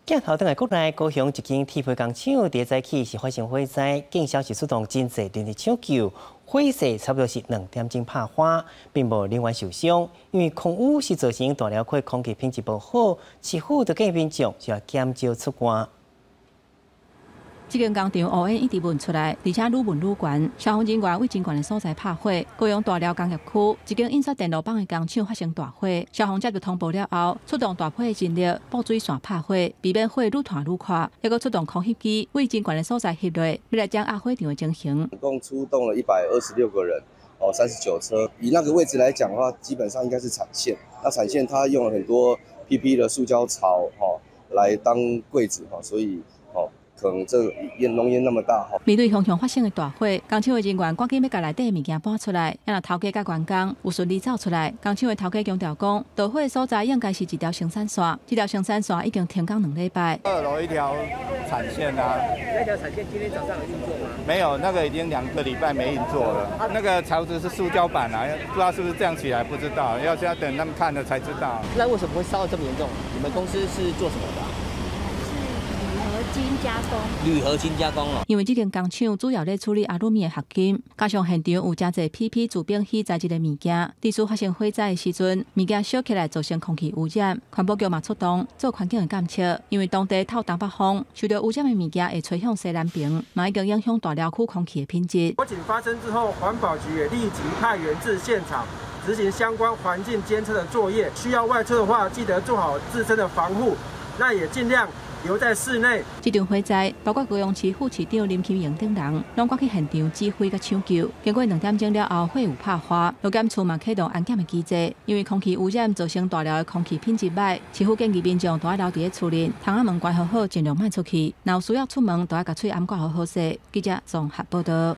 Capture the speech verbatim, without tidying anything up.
镜头等来国内高雄一间铁皮工厂伫早起是发生火灾，警消是出动真济人力抢救，火势差不多是两点钟拍花，并无人员受伤。因为空污是造成大寮区空气品质不好，市府就建议民众就要减少出外。 这间工厂乌烟一直闻出来，而且愈闻愈悬。消防人员为真悬的所在拍火，高雄大寮工业区一间印刷电路板的工厂发生大火，消防接到通报了后，出动大批的人力布水线拍火，避免火愈传愈快。还佫出动空袭机为真悬的所在翕落，要来将压火场的情形。 总共出动了一百二十六个人，哦，三十九车。以那个位置来讲的话，基本上应该是产线。那产线它用了很多 P P 的塑胶槽，哈、哦，来当柜子，哈、哦，所以，哦。 可能这烟浓烟那么大哈。 面对熊熊发生的大火，工厂的人员赶紧要把内底的物件搬出来，让头家甲员工有顺利走出来。工厂的头家强调讲，导火的所在应该是一条生产线，这条生产线已经停工两礼拜。 二楼一条产线啊， 那条产线今天早上有运作吗？ 没有，那个已经两个礼拜没运作了。那个槽子是塑胶板啊，不知道是不是这样起来，不知道，要现在等他们看了才知道。 那为什么会烧得这么严重？你们公司是做什么的、啊？ 金加工， 铝合金加工哦。 因为这间工厂主要咧处理阿鲁米的合金，加上现场有真侪 P P 自冰器材质的物件，地处发生火灾的时阵，物件烧起来造成空气污染。环保局嘛出动做环境的监测，因为当地透东北风，受到污染的物件会吹向西南边，嘛已经影响大寮区空气的品质。 火警发生之后，环保局也立即派员至现场。 执行相关环境监测的作业，需要外出的话，记得做好自身的防护，那也尽量留在室内。 这场火灾，包括高雄市副市长林启荣等人，拢赶去现场指挥甲抢救。经过两点钟了后，火有拍花，路检处嘛启动安检的机制。因为空气污染造成大寮的空气品质歹，市府建议民众都要留伫咧厝内，窗仔门关好好，尽量卖出去。若有需要出门，都要甲喙掩盖好好势。记者综合报道。